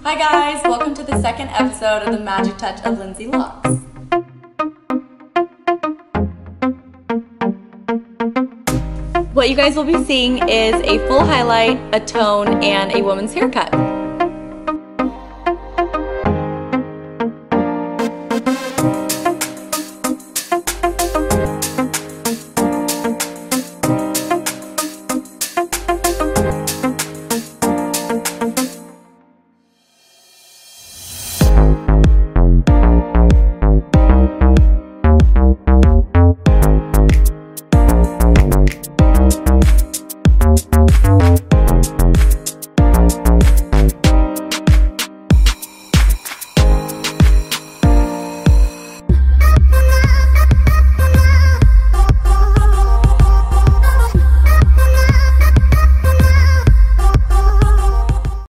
Hi guys, welcome to the second episode of the Magic Touch of Lindsey Loxx. What you guys will be seeing is a full highlight, a tone, and a woman's haircut.